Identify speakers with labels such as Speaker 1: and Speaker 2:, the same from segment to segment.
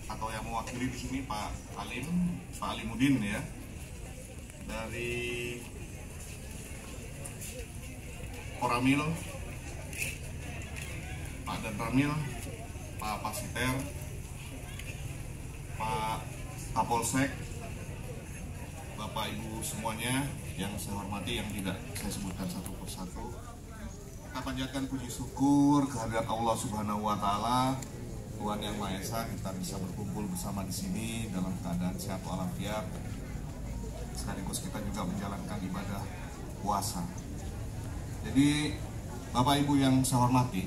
Speaker 1: atau yang mewakili di sini Pak Alimuddin ya, dari Koramil, Pak Danramil, Pak Pasiter, Pak Kapolsek, Bapak Ibu semuanya yang saya hormati, yang tidak saya sebutkan satu persatu. Kita panjatkan puji syukur kehadirat Allah Subhanahu wa Ta'ala, Tuhan Yang Maha Esa, kita bisa berkumpul bersama di sini dalam keadaan sehat walafiat. Sekaligus kita juga menjalankan ibadah puasa. Jadi Bapak Ibu yang saya hormati,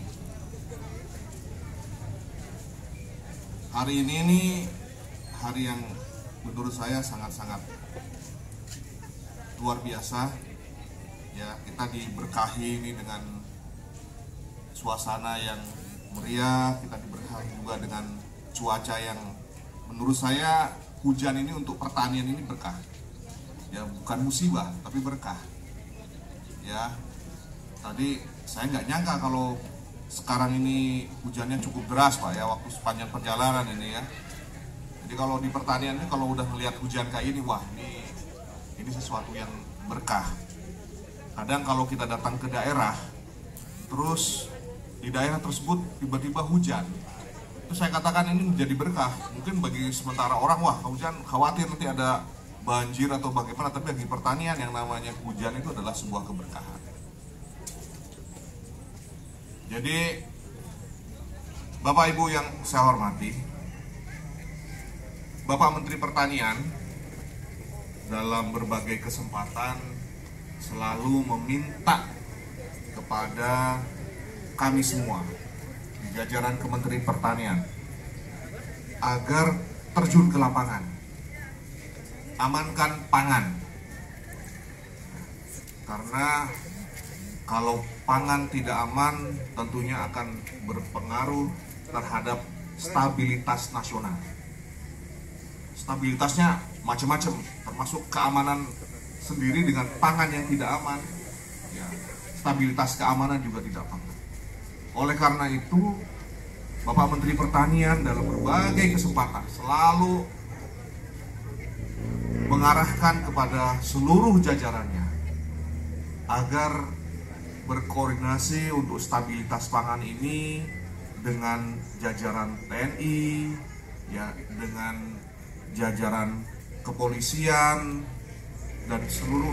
Speaker 1: hari ini hari yang menurut saya sangat-sangat luar biasa ya. Kita diberkahi ini dengan suasana yang meriah, kita diberkahi juga dengan cuaca yang menurut saya hujan ini untuk pertanian ini berkah ya, bukan musibah tapi berkah ya. Tadi saya nggak nyangka kalau sekarang ini hujannya cukup deras Pak ya, waktu sepanjang perjalanan ini ya. Jadi kalau di pertanian ini kalau udah melihat hujan kayak ini, wah ini sesuatu yang berkah. Kadang kalau kita datang ke daerah, terus di daerah tersebut tiba-tiba hujan, itu saya katakan ini menjadi berkah. Mungkin bagi sementara orang, wah hujan khawatir nanti ada banjir atau bagaimana, tapi bagi pertanian yang namanya hujan itu adalah sebuah keberkahan. Jadi Bapak Ibu yang saya hormati, Bapak Menteri Pertanian dalam berbagai kesempatan selalu meminta kepada kami semua di jajaran Kementerian Pertanian agar terjun ke lapangan, amankan pangan. Karena kalau pangan tidak aman tentunya akan berpengaruh terhadap stabilitas nasional. Stabilitasnya macam-macam, termasuk keamanan sendiri dengan pangan yang tidak aman ya, stabilitas keamanan juga tidak aman. Oleh karena itu Bapak Menteri Pertanian dalam berbagai kesempatan selalu mengarahkan kepada seluruh jajarannya agar berkoordinasi untuk stabilitas pangan ini dengan jajaran TNI ya, dengan jajaran kepolisian dan seluruh